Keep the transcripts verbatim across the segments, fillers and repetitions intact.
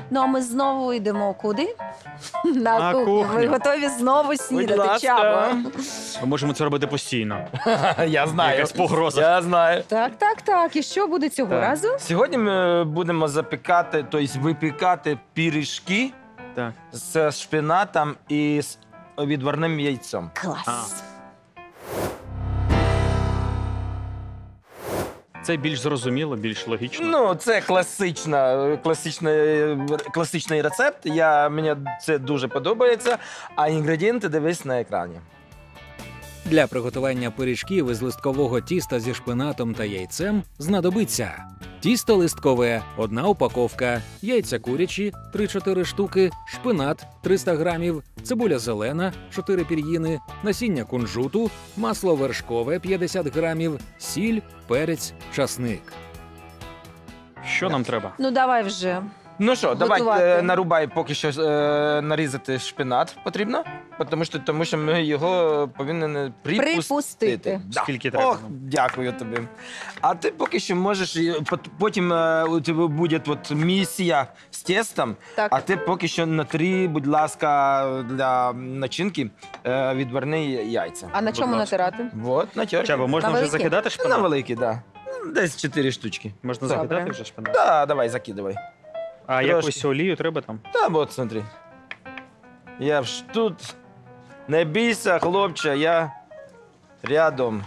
Ну, а ми знову йдемо куди? На, На кухню. кухню. Ми готові знову снідати, ласка. Чабо. Ми можемо це робити постійно. Я знаю. Якась погроза. Я знаю. Так, так, так. І що буде цього Так. разу? Сьогодні ми будемо запікати, тобто випікати пиріжки Так. з шпинатом і з відварним яйцем. Клас. Це більш зрозуміло, більш логічно. Ну, це класична, класичний, класичний рецепт. Я, мені це дуже подобається. А інгредієнти дивись на екрані. Для приготування пиріжків із листкового тіста зі шпинатом та яйцем знадобиться тісто листкове – одна упаковка, яйця курячі – три-чотири штуки, шпинат – триста грамів, цибуля зелена – чотири пір'їни, насіння кунжуту, масло вершкове – п'ятдесят грамів, сіль, перець, часник. Що нам треба? Ну, давай вже. Ну що, давай Готувати. е, нарубай поки що е, нарізати шпинат потрібно, тому що, тому що ми його повинні припустити. Припустити. Да. Скільки треба? Ох, дякую тобі. А ти поки що можеш, і пот- потім е, у тебе буде от місія з тестом, Так. а ти поки що натри, будь ласка, для начинки е, відварні яйця. А на Будь чому ласка. натирати? Вот, натер. Чабо, можна На вже великі? закидати На шпинат? великий, так. Да. Десь чотири штучки. Можна Добре. закидати вже шпинат? Да, давай, закидывай. А Трошки. якусь олію треба там? Та от, смотри. Я ж тут. Не бійся, хлопче, я рядом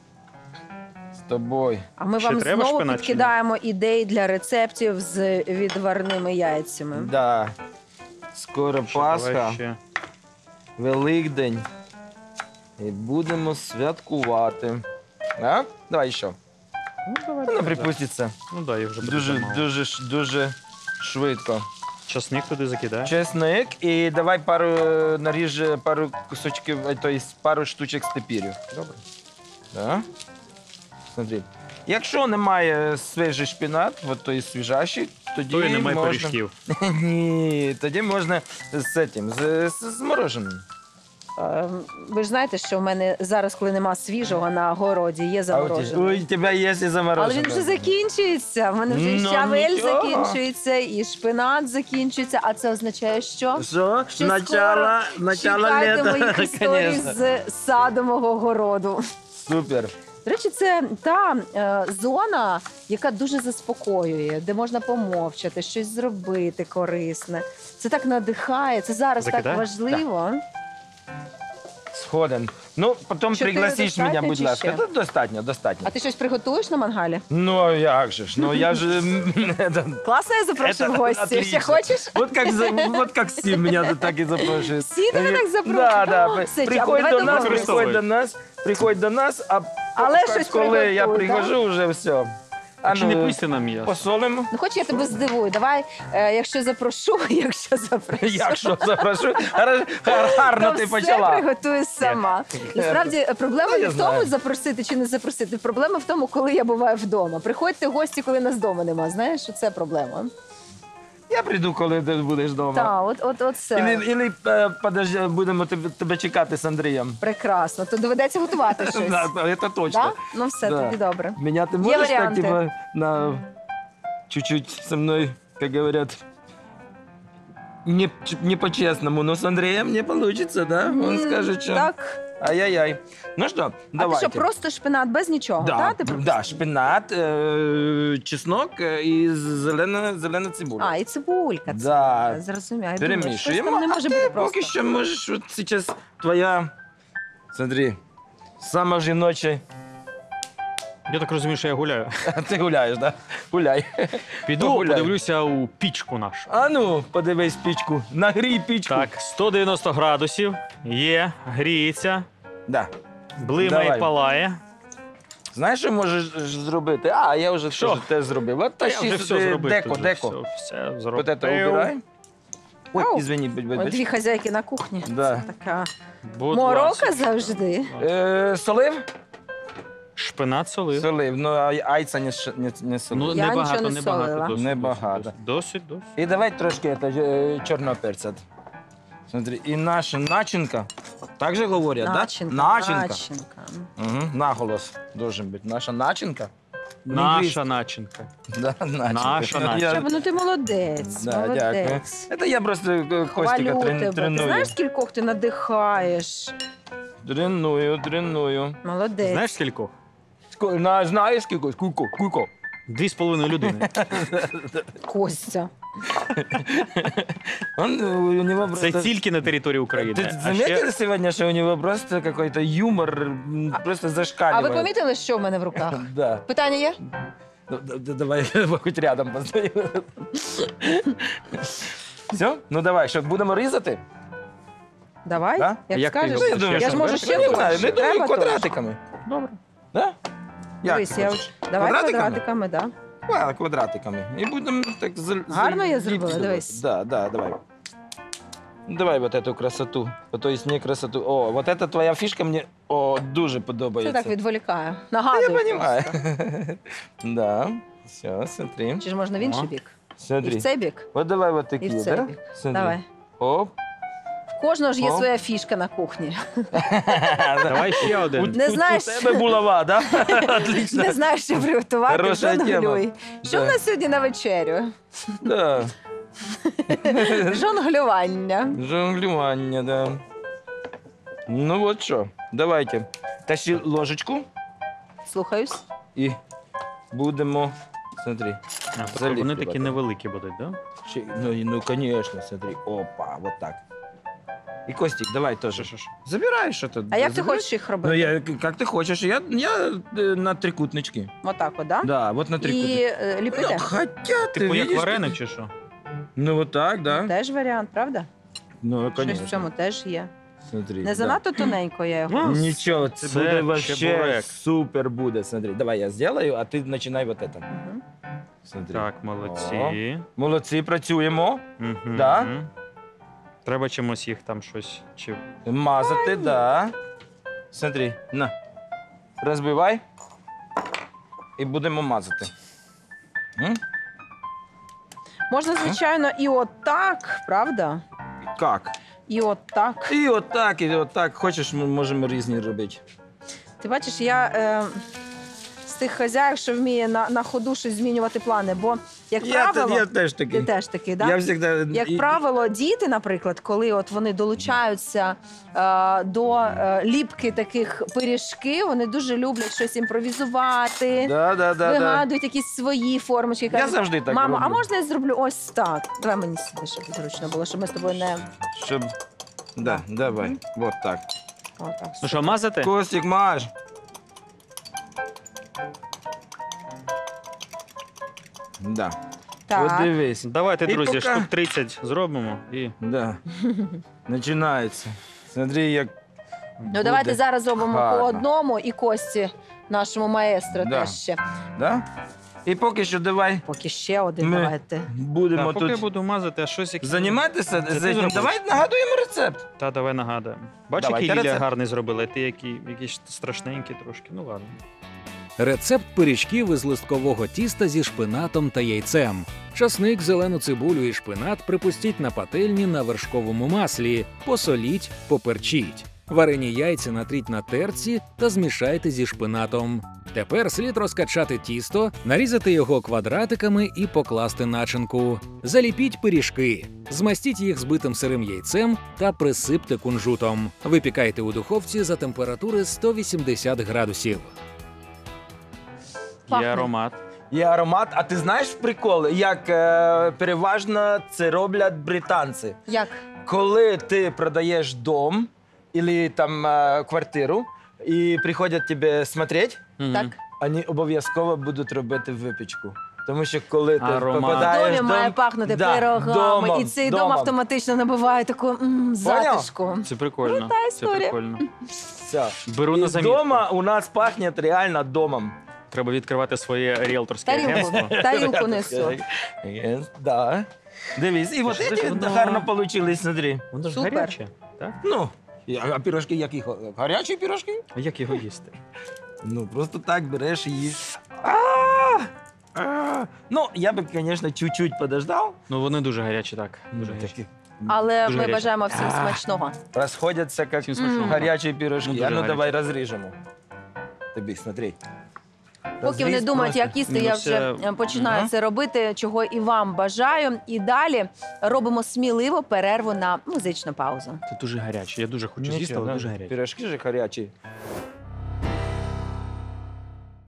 з тобою. А ми Ще вам треба знову шпинат чи ні? підкидаємо ідеї для рецептів з відварними яйцями. Да. Скоро Ще давай Пасха, ще. Великдень. І будемо святкувати. А? Давай ще. Ну, давай. Вона давай. припуститься. Ну да, їх вже буде Дуже, замало. дуже, ш- дуже швидко. Часник туди закидай. Чесник і давай пару наріж пару кусочків, тобто пару штучок степірю. Добре. Да? Смотри. Якщо немає свіжий шпинат, от той свіжащий, тоді То і немає можна... пиріжків. Ні, тоді можна з цим, з, з, з мороженим. Е, Ви ж знаєте, що в мене зараз, коли нема свіжого на городі, є А у заморожений. тебе- у тебе є і заморожене. Але він вже закінчується. В мене вже і Ну, щавель нічого. закінчується, і шпинат закінчується. А це означає, що? Що? Що Начало, скоро начало чекайте літа, моїх історій конечно. з саду мого городу. Супер. До речі, це та е, зона, яка дуже заспокоює, де можна помовчати, щось зробити корисне. Це так надихає, це зараз Закидай? так важливо. Сходен. Ну, потім Чотири пригласиш достатньо мене, будь чи ласка. ще? Та достатньо, достатньо. А ти щось приготуєш на мангалі? Ну, а як же ж? Ну, я же... Класно, я запрошую в Это гості. Ще отлично. хочеш? Вот как, за- вот как все меня так и запрошують. Всі тебе так запрошують? Да, да. О, все, Чабо, Приходь давай до нас, домовимось. приходь до нас, приходь до нас, а Але як щось коли я приготуй, прихожу, вже все. А Чи не ну, пусти нам м'ясо? посолимо. Ну, хоч я тебе здивую. Давай, е, якщо запрошу, якщо запрошу. Якщо запрошу, Гар- гар- гарно то ти все почала. приготую сама. Насправді проблема Я не в тому, знаю. запросити чи не запросити. Проблема в тому, коли я буваю вдома. Приходьте в гості, коли нас вдома нема. Знаєш, що це проблема. Я прийду, коли ти будеш вдома. Так, от, от, от це. Ілі, ілі е, подожди, будемо тебе, тебе чекати з Андрієм. Прекрасно. То доведеться готувати щось. Да, це Да? точно. Ну все, Да. тоді добре. Меня ты можешь так, варианты. типа, на чуть-чуть со мной, как говорят, не, не по-честному, но с Андреем не получится, да? Он М, скажет, что... Так. Ай-яй-яй. Ну что, А давайте. ти що, просто шпинат без нічого? Да, та? Ти да, пропустив? шпинат, э, чеснок э, и зелена, зелена цибуля. А, і цибулька. Да. Це, зрозуміло. Я думаю, щось Перемешиваем. там не може а бути ты просто. поки що можешь, вот сейчас твоя, смотри, сама жіноча. Я так розумію, що я гуляю. Ти гуляєш, да? Гуляй. Піду, Погуляй. подивлюся у пічку нашу. А ну, подивись пічку. Нагрій пічку. Так, сто дев'яносто градусів. Є, гріється, Да. блимає, Давай. палає. Знаєш, що можеш ж- А, я вже Що? теж те зробив. От Та я тащи вже все сюди зробив. деко, тут, деко. Все, все Вот зробив. это убирай. Ой, Ау. извини, будь, будь, От будь. дві хазяйки на кухні. Да. Це така Будь морока ласка. завжди. Е, солив? Шпинат солив. Солив, ну а айця не, ш- не, не солив. Ну, Я небагато, нічого не небагато. солила. Досить, Небагато. Досить, досить. досить. І давай трошки это, е, чорного перця. Смотри, і наша начинка. Так же говорять, Начинка. да? Начинка. Начинка. Угу. Наголос должен бути. Наша начинка Наша начинка. Да, начинка. Наша Ну, я- начинка. Чаба, ну ти молодець, Да, дякую. молодець. Это я просто э, Костика Хвалю трен- тебе. Ти треную. знаєш, скількох ти надихаєш? Треную, треную. Молодець. Знаєш скількох? Ско- на- Знаешь, сколько? Сколько? Сколько? Дві з половиною людини. Костя. Он, э, у него Це просто... тільки на території України. Ты А заметил ще сегодня, что у него просто какой-то юмор м, просто А зашкаливает? ви помітили, що в мене в руках? Да. Питання є? Ну, д- д- Давай хоть рядом постою. Все? Ну давай, що, будемо різати? Давай, Да? як Як ти скажеш. його Ну, я думаю, Я що ж можу ви- ще ну, не знаю, трошки. не думаю, Треба квадратиками. добре. Да? Як Дивись, ти я хочеш? от... Давай Квадратиками? квадратиками, да. А, квадратиками. І будемо так зал- Гарно я зробила, заліплювати. дивись. Да, да, давай. Давай вот эту красоту. То есть не красоту. О, вот это твоя фішка мені о, дуже Це подобається. так відволікає. Я Нагадую. понимаю. просто. Да. Все, смотри. Чи ж можна в інший О. бік? І Смотри. в цей бік? Вот давай вот І такие, в цей да? бік. Смотри. Давай. Оп. В кожного ж є О. своя фішка на кухні. Давай ще один. Не У- знаєш- У тебе булава, да? Отлично. Не знаєш, що приготувати, Хороша тема. жонглюй. Що Да. в нас сьогодні на вечерю? Да. Жонглювання. Жонглювання, да. Ну вот що, давайте. Тащи ложечку Слухаюсь. і будемо, смотри. А, тобто Заліплювати. вони такі невеликі будуть, так? Да? Ще- Ну, і- ну, конечно, смотри. Опа, вот так. І Костик, давай тоже. Забирай что-то. А як ти Забирай. хочеш їх Ну, робити? я, как ты хочешь. Я, я э, на трикутнички. Отак, от, да? Да, вот на І трикутнички. е, ліпити? Ну, хотя ты Типу як видишь, вареник ты- чи що? Ну, вот так, да. Теж варіант, правда? Ну, Щось конечно. в цьому теж є. Смотри. Не да. занадто тоненько я його. Ну, Нічого, це, Це буде вообще чебурек. супер буде. Смотри, давай я сделаю, а ти починай вот это. Мгм. Смотри. Так, молодці. Молодці, працюємо. Мгм. Да. Треба чимось їх там щось. Чи... Мазати, да. Смотри, на. Розбивай. І будемо мазати. М? Можна, звичайно, і отак, правда? Как? І отак. І отак, і отак. Хочеш, ми можемо різні робити. Ти бачиш, я е, з тих хазяїв, що вміє на, на ходу щось змінювати плани. Бо, як Я, те- правило, я теж такий. ти теж такий, да? Я завжди... Як і- правило, діти, наприклад, коли от вони долучаються е, до е, ліпки таких пиріжків, вони дуже люблять щось імпровізувати, Да, да, да, да. вигадують якісь свої формочки. Я Кажуть, завжди так мама, роблю. а можна я зроблю ось так? Давай мені сюди, щоб зручно було, щоб ми з тобою не Щоб... Да, давай. Вот так. отак. Ну що, мазати? Костик, маж. Да. Так. От дивись. Давайте, І друзі, поки- штук тридцять зробимо і. Да. Починається. Смотри, як. Ну давайте зараз зробимо гарно. по одному і Кості, нашому маестро, Да. теж ще. Да? І поки що давай Поки ще один Ми- давайте. будемо Так, поки я тут буду мазати, а щось як. займатися Це ти цим. зробиш? Давай нагадуємо рецепт. Та давай нагадаємо. Бач, Давайте який Лілія рецепт. гарний зробила, а ти який, якийсь страшненький трошки. Ну ладно. Рецепт пиріжків із листкового тіста зі шпинатом та яйцем. Часник, зелену цибулю і шпинат припустіть на пательні на вершковому маслі, посоліть, поперчіть. Варені яйця натріть на терці та змішайте зі шпинатом. Тепер слід розкачати тісто, нарізати його квадратиками і покласти начинку. Заліпіть пиріжки, змастіть їх збитим сирим яйцем та присипте кунжутом. Випікайте у духовці за температури сто вісімдесят градусів. Пахне. Є аромат. Є аромат, а ти знаєш прикол, як е, переважно це роблять британці? Як? Коли ти продаєш дом або там е, квартиру, і приходять тебе смотреть, Мгм. Так? вони обов'язково будуть робити випічку. Тому що коли ти Аромат. В попадаєш домі в дом, має пахнути да, пирогами, домом, і цей дом домом. автоматично набиває таку м, затишку. Це прикольно. Крута Це історія. прикольно. Все. Беру І на замітку. дома у нас пахне реально домом. Треба відкривати своє ріелторське Тарілку, агентство. тарілку несу. Yes, да. Дивись, і от що ці воно- гарно вийшли, смотри. Воно ж Супер. гаряче. Так? Ну, а пірожки які? Гарячі пірожки? А як його їсти? Ну, просто так береш і їш. А! Ну, я би, звісно, чуть-чуть подождав. Ну вони дуже гарячі, так. Дуже гарячі. Такі Але Дуже ми гаряче. бажаємо всім А. смачного. розходяться, як Всім смачного. гарячі пірожки. Ну, дуже А ну, гарячі. давай розріжемо. Тобі, смотри. Поки вони Розріз думають, просто. як їсти, я Ну, вже це- е, починаю Мгм. це робити, чого і вам бажаю. І далі робимо сміливо перерву на музичну паузу. Це дуже гаряче. Я дуже хочу з'їсти, Нічого, але да. дуже гаряче. Пирожки же гарячі.